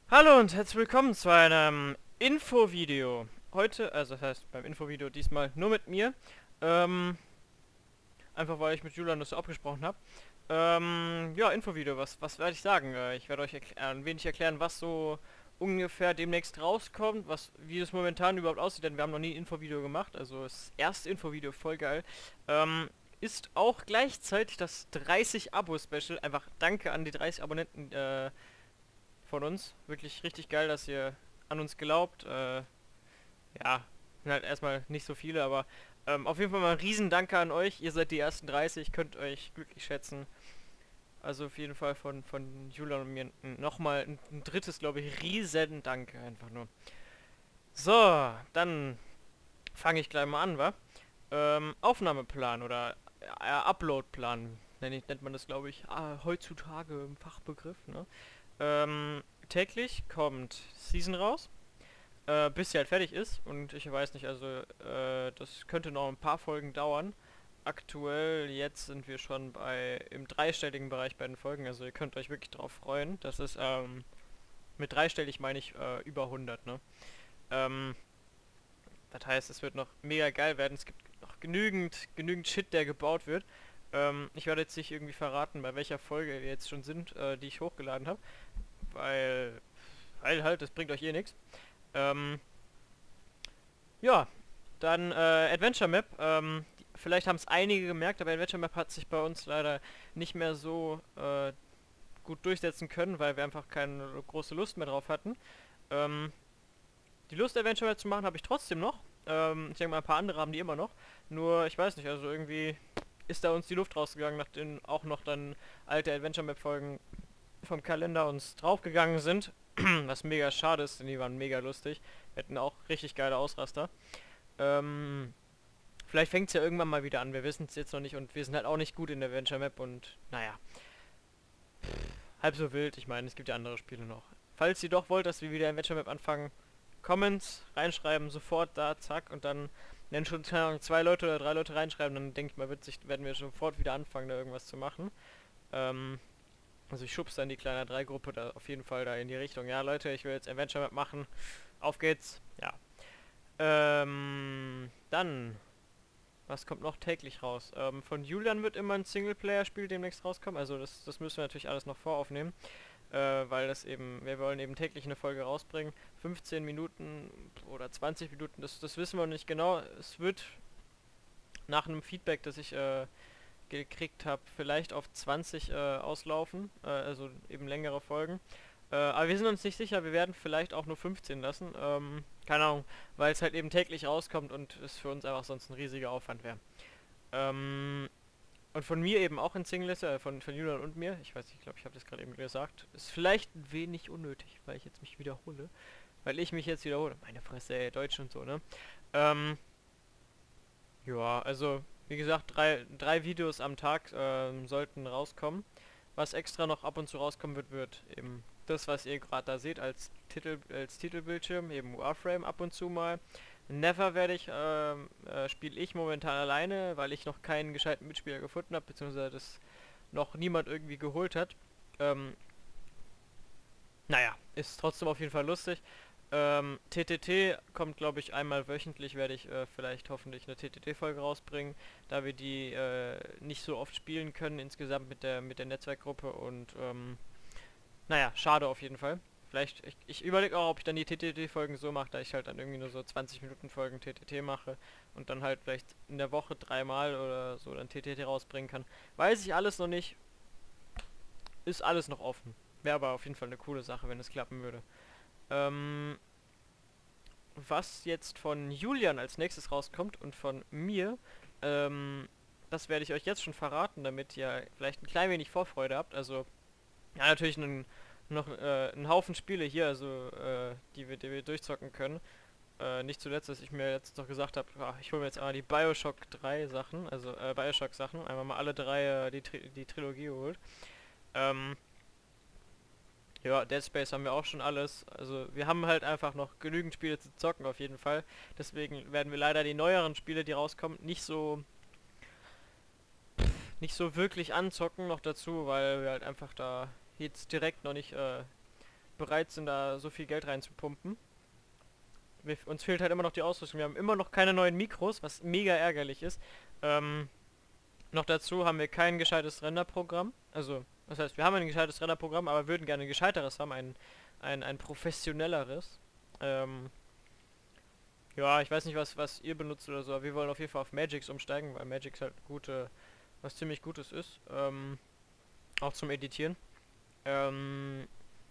Hallo und herzlich willkommen zu einem Infovideo. Heute, also das heißt beim Infovideo diesmal nur mit mir. Ähm, Einfach weil ich mit Julian das so abgesprochen habe. Ja, Infovideo, was werde ich sagen? Ich werde euch ein wenig erklären, was so ungefähr demnächst rauskommt, wie es momentan überhaupt aussieht, denn wir haben noch nie ein Infovideo gemacht, also das erste Infovideo, voll geil. Ist auch gleichzeitig das 30 Abo-Special. Einfach danke an die 30 Abonnenten, von uns. Wirklich richtig geil, dass ihr an uns glaubt. Ja, sind halt erstmal nicht so viele, aber auf jeden Fall mal ein Riesendanke an euch. Ihr seid die ersten 30, könnt euch glücklich schätzen. Also auf jeden Fall von Julian und mir nochmal ein drittes, glaube ich, riesen Danke einfach nur. So, dann fange ich gleich mal an, wa? Aufnahmeplan oder Uploadplan nennt man das, glaube ich, heutzutage im Fachbegriff, ne? Täglich kommt Season raus, bis sie halt fertig ist. Und ich weiß nicht, also das könnte noch ein paar Folgen dauern. Aktuell jetzt sind wir schon im dreistelligen Bereich bei den Folgen, also ihr könnt euch wirklich drauf freuen. Das ist, mit dreistellig meine ich über 100, ne? Ähm, Das heißt, es wird noch mega geil werden. Es gibt noch genügend Shit, der gebaut wird. Ich werde jetzt nicht irgendwie verraten, bei welcher Folge wir jetzt schon sind, die ich hochgeladen habe, weil halt, das bringt euch eh nichts. Ähm, ja, dann Adventure Map. Vielleicht haben es einige gemerkt, aber Adventure Map hat sich bei uns leider nicht mehr so gut durchsetzen können, weil wir einfach keine große Lust mehr drauf hatten. Ähm, Die Lust, Adventure Map zu machen, habe ich trotzdem noch. Ich denke mal, ein paar andere haben die immer noch. Nur, ich weiß nicht, also irgendwie ist da uns die Luft rausgegangen, nachdem auch noch dann alte Adventure Map Folgen vom Kalender uns draufgegangen sind. Was mega schade ist, denn die waren mega lustig. Wir hatten auch richtig geile Ausraster. Ähm, Vielleicht fängt es ja irgendwann mal wieder an. Wir wissen es jetzt noch nicht und wir sind halt auch nicht gut in der Adventure Map und naja, halb so wild. Ich meine, es gibt ja andere Spiele noch. Falls ihr doch wollt, dass wir wieder Adventure Map anfangen, Comments reinschreiben, sofort da, zack, und dann, wenn schon keine Ahnung, 2 Leute oder 3 Leute reinschreiben, dann denke ich mal, werden wir sofort wieder anfangen, da irgendwas zu machen. Ähm, also ich schub's dann die kleine 3 Gruppe da auf jeden Fall da in die Richtung. Ja, Leute, ich will jetzt Adventure Map machen. Auf geht's. Ja. Dann, was kommt noch täglich raus? Von Julian wird immer ein Singleplayer-Spiel demnächst rauskommen. Also das müssen wir natürlich alles noch voraufnehmen. Weil wir wollen eben täglich eine Folge rausbringen. 15 Minuten oder 20 Minuten, das wissen wir nicht genau. Es wird nach einem Feedback, das ich gekriegt habe, vielleicht auf 20 auslaufen. Also eben längere Folgen. Aber wir sind uns nicht sicher, wir werden vielleicht auch nur 15 lassen. Keine Ahnung, weil es halt eben täglich rauskommt und es für uns einfach sonst ein riesiger Aufwand wäre. Ähm, und von mir eben auch in Singleliste, von Julian und mir, ich weiß nicht, ich glaube, ich habe das gerade eben gesagt, ist vielleicht ein wenig unnötig, weil ich jetzt mich wiederhole. Weil ich mich jetzt wiederhole. Meine Fresse, ey, Deutsch und so, ne? Ähm, ja, also, wie gesagt, drei Videos am Tag sollten rauskommen. Was extra noch ab und zu rauskommen wird eben das, was ihr gerade da seht als Titelbildschirm, eben Warframe ab und zu mal. Never spiele ich momentan alleine, weil ich noch keinen gescheiten Mitspieler gefunden habe, beziehungsweise das noch niemand irgendwie geholt hat. Ähm, naja, ist trotzdem auf jeden Fall lustig. TTT kommt, glaube ich, einmal wöchentlich, werde ich vielleicht hoffentlich eine TTT-Folge rausbringen, da wir die nicht so oft spielen können insgesamt mit der Netzwerkgruppe und naja, schade auf jeden Fall. Ich überlege auch, ob ich dann die TTT-Folgen so mache, da ich halt dann irgendwie nur so 20 Minuten Folgen TTT mache und dann halt vielleicht in der Woche 3 Mal oder so dann TTT rausbringen kann. Weiß ich alles noch nicht, ist alles noch offen. Wäre aber auf jeden Fall eine coole Sache, wenn es klappen würde. Ähm, Was jetzt von Julian als nächstes rauskommt und von mir, ähm, das werde ich euch jetzt schon verraten, damit ihr vielleicht ein klein wenig Vorfreude habt. Also, ja, natürlich noch ein Haufen Spiele hier, also die wir durchzocken können. Nicht zuletzt, dass ich mir jetzt noch gesagt habe, ich hole mir jetzt einmal die Bioshock 3 Sachen, also Bioshock Sachen, einmal mal alle drei die Trilogie geholt. Ähm, Ja, Dead Space haben wir auch schon alles. Also wir haben halt einfach noch genügend Spiele zu zocken auf jeden Fall. Deswegen werden wir leider die neueren Spiele, die rauskommen, nicht so wirklich anzocken noch dazu, weil wir halt einfach da jetzt direkt noch nicht bereit sind, da so viel Geld reinzupumpen. Uns fehlt halt immer noch die Ausrüstung. Wir haben immer noch keine neuen Mikros, was mega ärgerlich ist. Noch dazu haben wir kein gescheites Renderprogramm. Also, das heißt, wir haben ein gescheites Renderprogramm, aber würden gerne ein gescheiteres haben, ein professionelleres. Ja, ich weiß nicht, was ihr benutzt oder so, aber wir wollen auf jeden Fall auf Magix umsteigen, weil Magix halt was ziemlich Gutes ist. Auch zum Editieren. Ähm,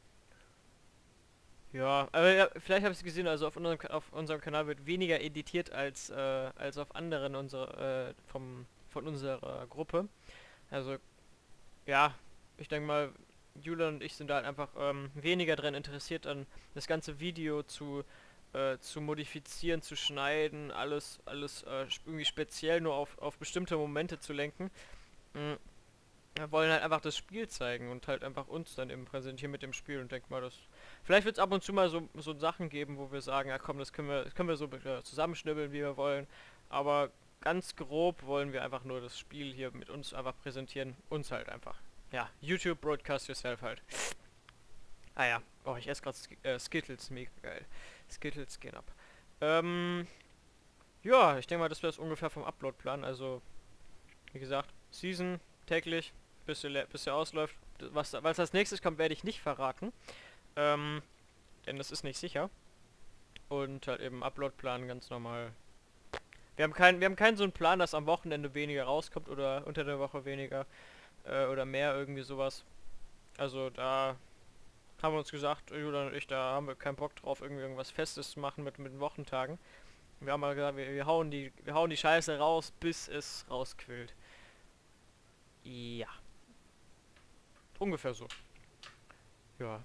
ja, aber ja, vielleicht habe ich es gesehen, also auf unserem Kanal wird weniger editiert als auf anderen von unserer Gruppe. Also, ja, ich denke mal, Julian und ich sind da halt einfach weniger dran interessiert, an das ganze Video zu modifizieren, zu schneiden, alles irgendwie speziell nur auf bestimmte Momente zu lenken. Mm, Wir wollen halt einfach das Spiel zeigen und halt einfach uns dann eben präsentieren mit dem Spiel und denk mal, vielleicht wird es ab und zu mal so Sachen geben, wo wir sagen, ja komm, das können wir so zusammenschnibbeln, wie wir wollen, aber ganz grob wollen wir einfach nur das Spiel hier mit uns einfach präsentieren, uns halt einfach. Ja, YouTube Broadcast Yourself halt. Ah ja, oh, ich esse gerade Skittles, mega geil. Skittles gehen ab. Ähm, ja, ich denke mal, das wäre es ungefähr vom Upload-Plan, also, wie gesagt, Season täglich, bis er ausläuft. Was als nächstes kommt, werde ich nicht verraten. Ähm, denn das ist nicht sicher. Und halt eben Uploadplan ganz normal. Wir haben keinen so einen Plan, dass am Wochenende weniger rauskommt oder unter der Woche weniger oder mehr, irgendwie sowas. Also da haben wir uns gesagt, Julian und ich, da haben wir keinen Bock drauf, irgendwas Festes zu machen mit den Wochentagen. Wir haben mal gesagt, wir hauen die Scheiße raus, bis es rausquillt. Ja, ungefähr so. Ja.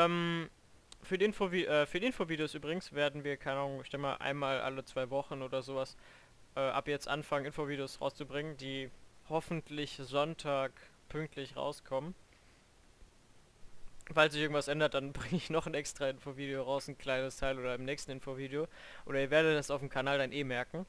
Für die Infovideos übrigens werden wir, keine Ahnung, ich denke mal einmal alle 2 Wochen oder sowas, ab jetzt anfangen, Infovideos rauszubringen, die hoffentlich Sonntag pünktlich rauskommen. Falls sich irgendwas ändert, dann bringe ich noch ein extra Infovideo raus, ein kleines Teil oder im nächsten Infovideo. Oder ihr werdet das auf dem Kanal dann eh merken.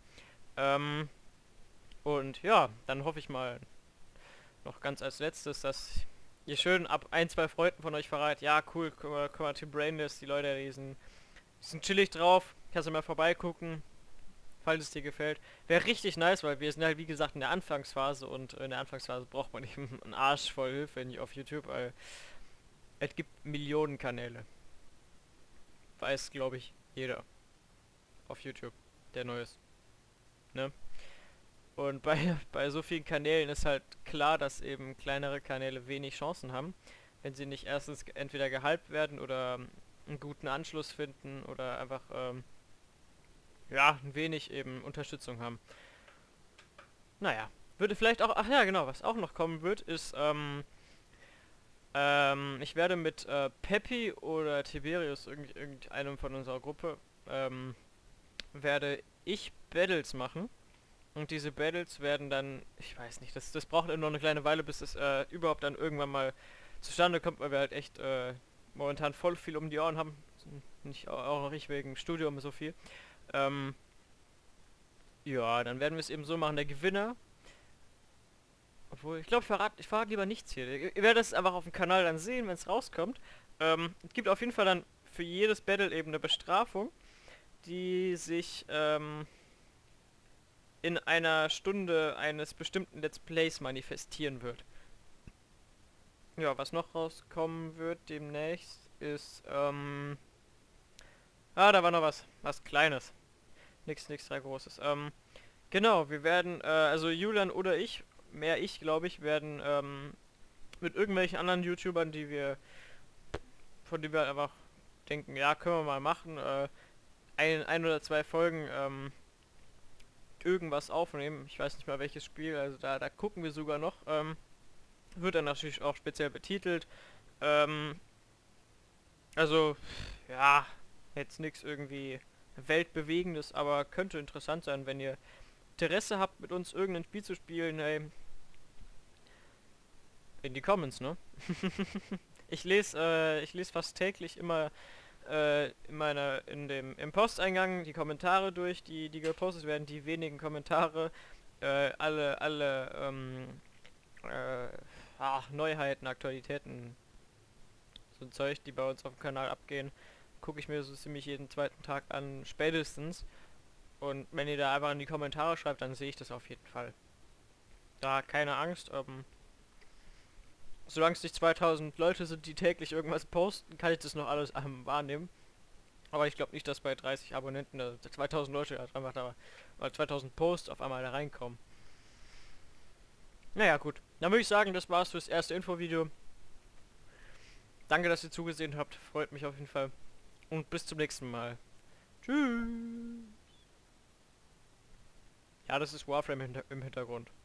Und ja, dann hoffe ich mal noch ganz als letztes, dass ihr schön ab 1, 2 Freunden von euch verratet, ja cool, guck mal Team Brainless, die Leute, die sind chillig drauf, kannst du mal vorbeigucken, falls es dir gefällt. Wäre richtig nice, weil wir sind halt wie gesagt in der Anfangsphase und in der Anfangsphase braucht man eben einen Arsch voll Hilfe nicht auf YouTube, weil es gibt Millionen Kanäle. Weiß, glaube ich, jeder auf YouTube, der neu ist. Ne? Und bei so vielen Kanälen ist halt klar, dass eben kleinere Kanäle wenig Chancen haben, wenn sie nicht erstens entweder gehypt werden oder einen guten Anschluss finden oder einfach ja, ein wenig eben Unterstützung haben. Naja, würde vielleicht auch, ach ja genau, was auch noch kommen wird, ist, ich werde mit Peppy oder Tiberius, irgendeinem von unserer Gruppe, werde ich Battles machen. Und diese Battles werden dann, ich weiß nicht, das braucht noch eine kleine Weile, bis es überhaupt dann irgendwann mal zustande kommt, weil wir halt echt momentan voll viel um die Ohren haben. Nicht auch noch ich wegen Studium so viel. Ja, dann werden wir es eben so machen, der Gewinner. Obwohl, ich glaube, ich verrate lieber nichts hier. Ihr werdet es einfach auf dem Kanal dann sehen, wenn es rauskommt. Es gibt auf jeden Fall dann für jedes Battle eben eine Bestrafung, die sich in einer Stunde eines bestimmten Let's Plays manifestieren wird. Ja, was noch rauskommen wird demnächst ist, da war noch was Kleines. Nichts sehr Großes. Genau, wir werden, also Julian oder ich, mehr ich, glaube ich, werden, mit irgendwelchen anderen YouTubern, von denen wir einfach denken, ja, können wir mal machen, ein oder 2 Folgen, irgendwas aufnehmen. Ich weiß nicht mal welches Spiel, also da gucken wir sogar noch. Wird dann natürlich auch speziell betitelt. Also, ja, jetzt nichts irgendwie weltbewegendes, aber könnte interessant sein, wenn ihr Interesse habt, mit uns irgendein Spiel zu spielen, hey, in die Comments, ne? Ich lese fast täglich immer im Posteingang die Kommentare durch, die gepostet werden, die wenigen Kommentare, alle Neuheiten, Aktualitäten, so ein Zeug, die bei uns auf dem Kanal abgehen, gucke ich mir so ziemlich jeden zweiten Tag an, spätestens. Und wenn ihr da einfach in die Kommentare schreibt, dann sehe ich das auf jeden Fall. Da keine Angst, solange es nicht 2000 Leute sind, die täglich irgendwas posten, kann ich das noch alles wahrnehmen. Aber ich glaube nicht, dass bei 30 Abonnenten 2000 Leute einfach da, oder 2000 Posts auf einmal da reinkommen. Naja, gut. Dann würde ich sagen, das war's fürs erste Infovideo. Danke, dass ihr zugesehen habt. Freut mich auf jeden Fall. Und bis zum nächsten Mal. Tschüss. Ja, das ist Warframe im Hintergrund.